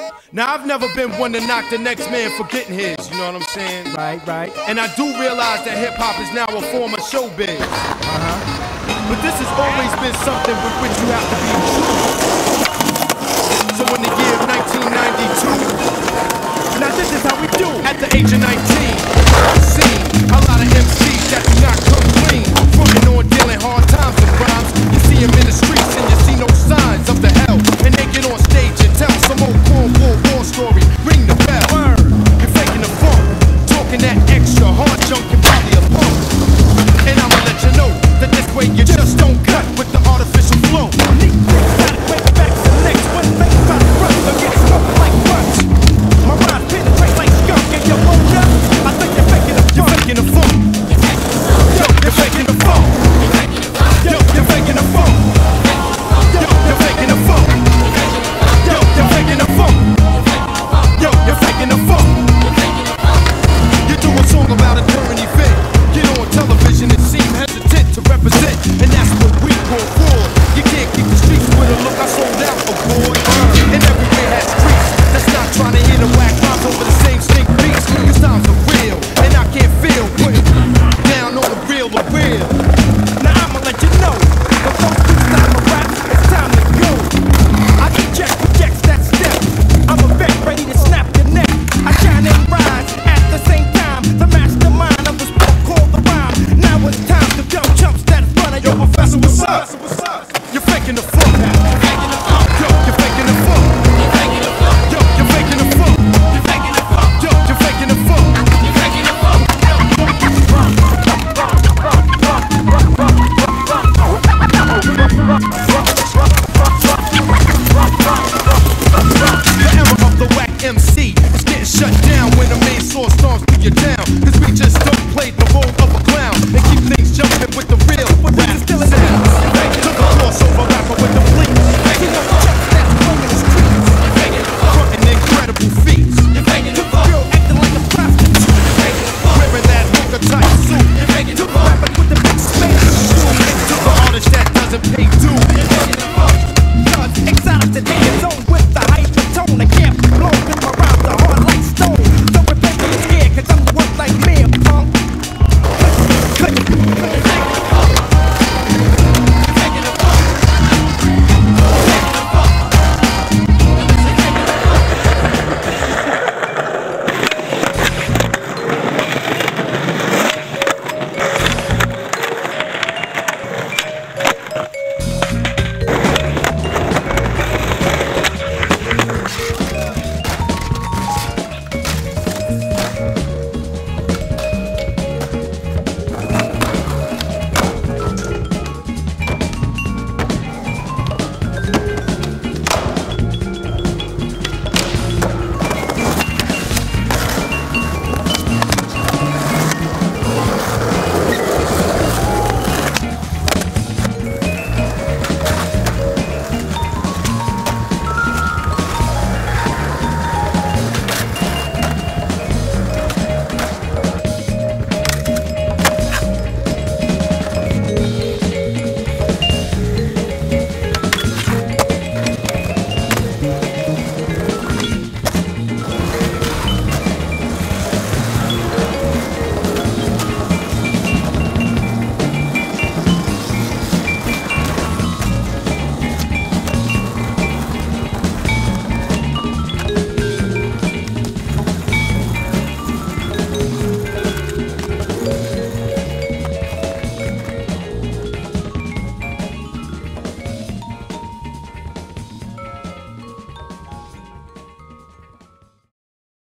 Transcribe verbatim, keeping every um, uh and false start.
Now, I've never been one to knock the next man for getting his, you know what I'm saying? Right, right. And I do realize that hip-hop is now a form of showbiz. Uh-huh. But this has always been something with which you have to be true. So in the year of nineteen ninety-two, Now this is how we do. at the age of nineteen, I've seen a lot of M Cs that do not come clean, frontin' on dealing hard times with rhymes. You see them in the streets and you see no signs of the hell, and they get on stage and tell some old Cornwall war story. Ring the bell. Word. You're faking the funk, talking that extra hard junk, you're probably a punk. And I'ma let you know that this way you just don't cut with the artificial flow. Gotta break back to the next one. Think about the rust, so get smoked like rust. My rhymes penetrate like skunk and you rolled up. I think you're faking the You're funk. faking the funk. Yo, you're faking the funk. Yo, you're faking the funk. Yo, you're faking the funk. Yo, you're faking the funk. Yo, you're faking the funk. You do a song about a current event, get on television and seem hesitant to represent, and that's what we call fraud. You can't keep the streets with a look I sold out, oh boy. And everywhere has streets that's not trying to hit a whack rhymes over the same stink beats. Cause times are real, and I can't feel putting down on the real or real. Now I'ma let you know. Before you stop my rap, it's time to go. I eject, rejects that step. I'm a vet ready to snap your neck. I shine and rise at the same time. The mastermind of the sport called the rhyme. Now it's time to dump chumps that front of your professor. What's up? You're faking the funk. Yo, you're faking the funk. Yo, you're faking the funk. Yo, you're faking the funk. The era of the whack M C is getting shut down when the main source storms through your town. Cause we just don't play the role of a clown and keep things jumping with the real rap still in sounds. Took a crossover rapper with the fleet. You know the chumps that's roaming the streets. Frontin' incredible feats. To the girl acting like a prostitute. Wearing that hooker type suit. To the rapper with the big space suit. To the artist that doesn't pay due. Cause exotic today is on